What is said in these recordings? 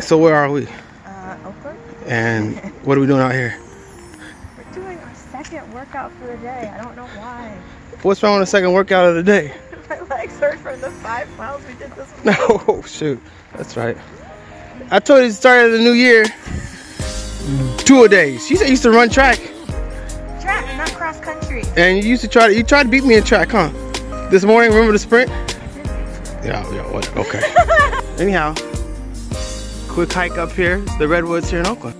So where are we? Oakland. And what are we doing out here? We're doing our second workout for the day. I don't know why. What's wrong with the second workout of the day? My legs hurt from the 5 miles we did this morning. Oh shoot, that's right. I told you it started the new year. 2-a-days. She said you used to run track. Track, not cross country. And you used to try to beat me in track, huh? This morning, remember the sprint? Yeah, whatever. Okay. Anyhow, quick hike up here, the redwoods here in Oakland.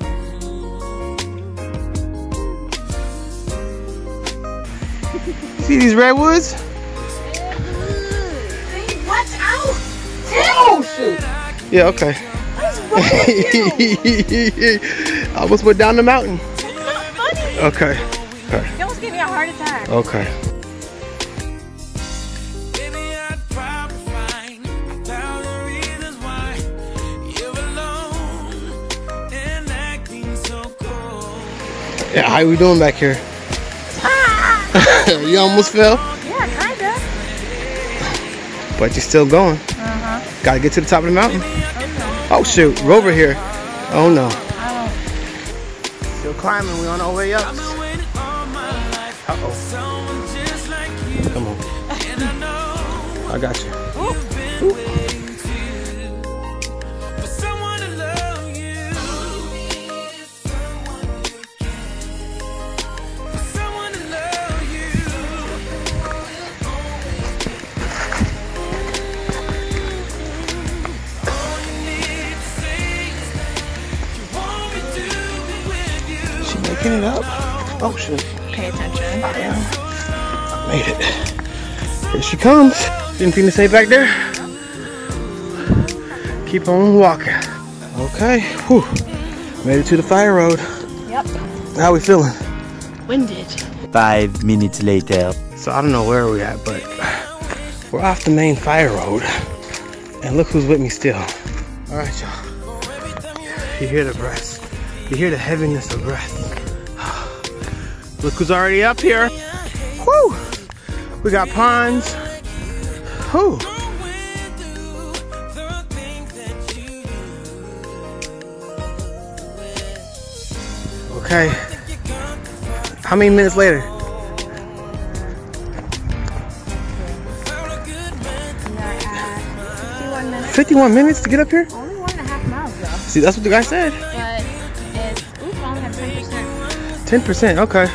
See these redwoods? Watch out! Oh shoot! Yeah, okay. What's wrong with you? I almost went down the mountain. That's not funny. Okay. Okay. You almost gave me a heart attack. Okay. Yeah, how we doing back here? You almost fell? Yeah, kinda. But you're still going. Gotta get to the top of the mountain. Oh shoot, we're over here. Oh no. Still climbing, we on our way up. Uh-oh. Come on. I got you. Ooh. Making it up. Oh shit. Pay attention. I made it. Here she comes. Anything to say back there? Keep on walking. Okay. Whew. Made it to the fire road. Yep. How we feeling? Winded. 5 minutes later. So I don't know where we're at, but we're off the main fire road. And look who's with me still. Alright, y'all. You hear the breath. You hear the heaviness of breath. Look who's already up here. Woo! We got ponds. Whew. Okay. How many minutes later? We are at 51 minutes. 51 minutes to get up here? Only 1.5 miles though. See, that's what the guy said. But it's, ooh, only have 10%. 10%, okay.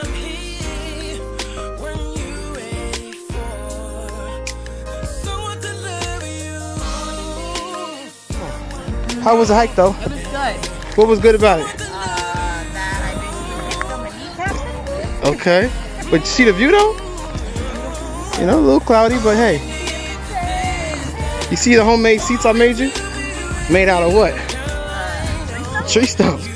How was the hike though? It was good. What was good about it? That I basically picked on my kneecaps and Okay. But you see the view though? You know, a little cloudy, but hey. You see the homemade seats I made you? Made out of what? Tree stumps.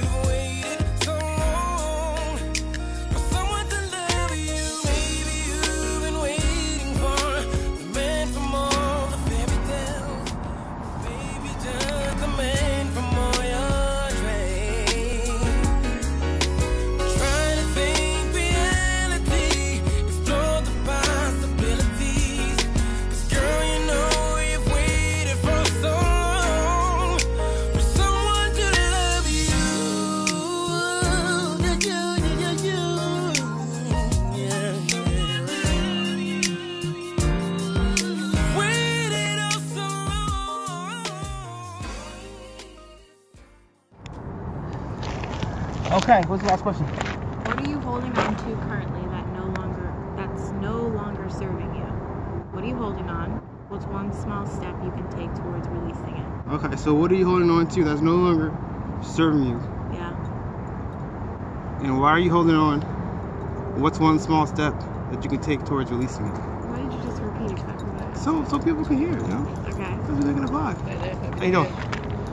Okay, what's the last question? What are you holding on to currently that's no longer serving you? What are you holding on? What's one small step you can take towards releasing it? Okay, so what are you holding on to that's no longer serving you? Yeah. And why are you holding on? What's one small step that you can take towards releasing it? Why did you just repeat exactly that? So people can hear it, you know? Okay. Because we're looking at the vlog. How you doing?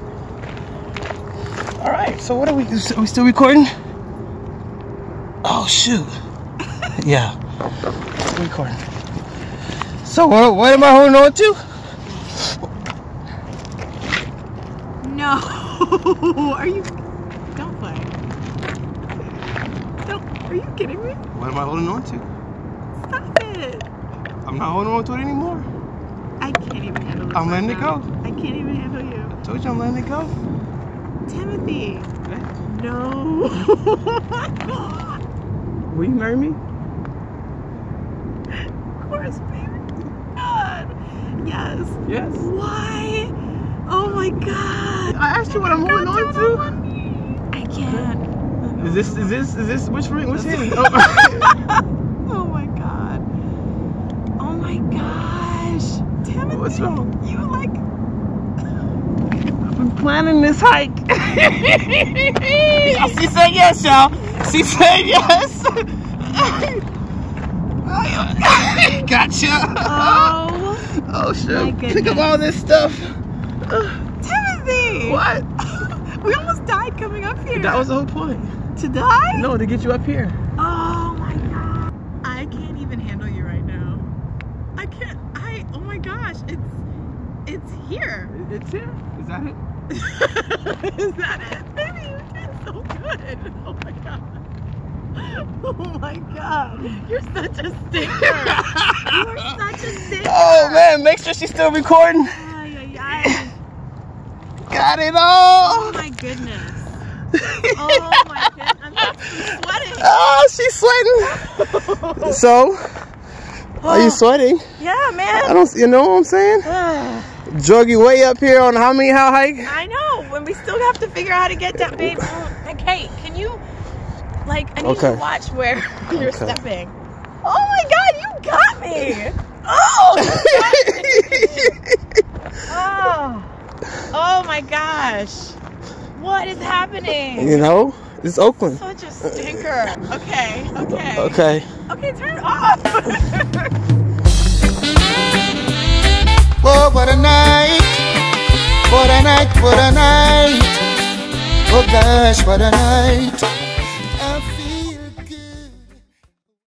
Alright, so what are we still recording? Oh shoot. Yeah. Still recording. So what am I holding on to? No. Are you? Don't play. Don't. Are you kidding me? What am I holding on to? Stop it. I'm not holding on to it anymore. I can't even handle this. I'm letting it now. go. I can't even handle you. I told you I'm letting it go. Timothy. No. Oh my God. Will you marry me? Of course, baby. God. Yes. Yes. Why? Oh my God. I asked you what I'm holding on to. I can't. Is this which ring? Which hand? Oh. Oh my God. Oh my gosh. Timothy. What's wrong? You like. I've been planning this hike. She said yes, y'all. She said yes. Gotcha. Oh shit. Think of all this stuff. Timothy. What? We almost died coming up here. That was the whole point. To die? No, to get you up here. Oh my God. I can't even handle you right now. I can't. Oh my gosh. It's here. It's here. Is that it? Is that it? Baby, you did so good. Oh my God. Oh my God. You're such a stinker. You are such a stinker. Oh man, make sure she's still recording. Ay, ay, ay. Got it all. Oh my goodness. Oh my goodness. I'm sweating. Oh, she's sweating. So, are you sweating? Yeah, man. I don't. You know what I'm saying? Drug you way up here on how hike? I know. When we still have to figure out how to get down, babe. Okay, can you? Like, I need you to watch where you're stepping. Oh my God, you got me. Oh. Oh my gosh. What is happening? You know, it's Oakland. Such a stinker. Okay. Okay, turn it off. Oh, what a night. What a night, what a night. Oh gosh, what a night.